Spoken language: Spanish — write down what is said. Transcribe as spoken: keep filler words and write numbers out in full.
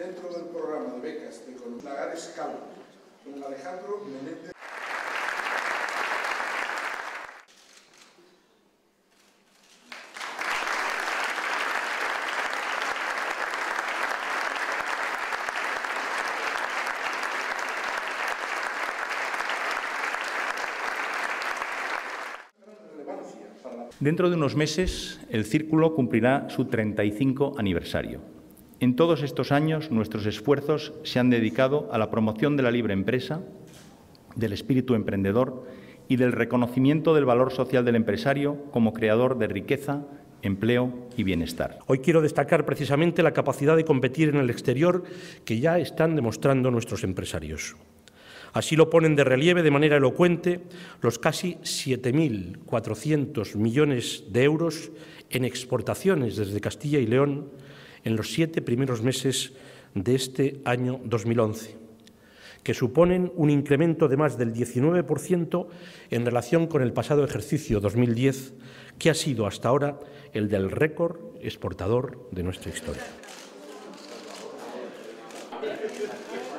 Dentro del programa de becas de Lagares Calvo, don Alejandro Menéndez. Dentro de unos meses, el Círculo cumplirá su treinta y cinco aniversario. En todos estos años, nuestros esfuerzos se han dedicado a la promoción de la libre empresa, del espíritu emprendedor y del reconocimiento del valor social del empresario como creador de riqueza, empleo y bienestar. Hoy quiero destacar precisamente la capacidad de competir en el exterior que ya están demostrando nuestros empresarios. Así lo ponen de relieve de manera elocuente los casi siete mil cuatrocientos millones de euros en exportaciones desde Castilla y León en los siete primeros meses de este año dos mil once, que suponen un incremento de más del diecinueve por ciento en relación con el pasado ejercicio dos mil diez, que ha sido hasta ahora el del récord exportador de nuestra historia.